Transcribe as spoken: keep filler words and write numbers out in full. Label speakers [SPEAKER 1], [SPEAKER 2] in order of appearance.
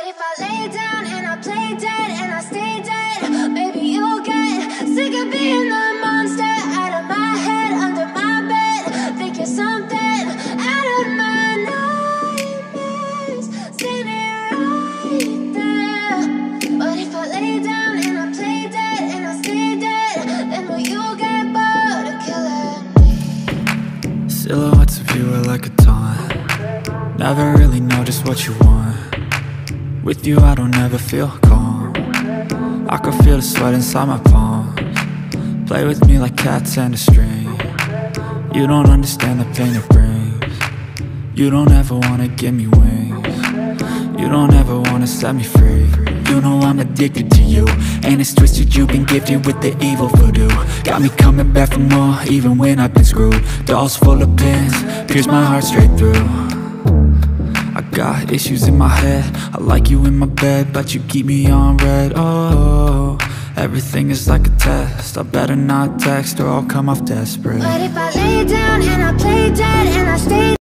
[SPEAKER 1] if I lay down and I play dead and I stay dead, baby, you'll get sick of being the monster out of my head, under my bed. Think you're something out of my nightmares, standing right there. But if I lay down and I play dead and I stay dead, then will you get bored of killing me?
[SPEAKER 2] Silhouettes of you are like a taunt. Never really know just what you want. With you I don't ever feel calm. I can feel the sweat inside my palms. Play with me like cats and a string. You don't understand the pain it brings. You don't ever wanna give me wings. You don't ever wanna set me free. You know I'm addicted to you, and it's twisted, you've been gifted with the evil voodoo. Got me coming back for more, even when I've been screwed. Dolls full of pins, pierce my heart straight through. I got issues in my head, I like you in my bed, but you keep me on red. Oh, everything is like a test, I better not text or I'll come off desperate.
[SPEAKER 1] But if I lay down and I play dead and I stay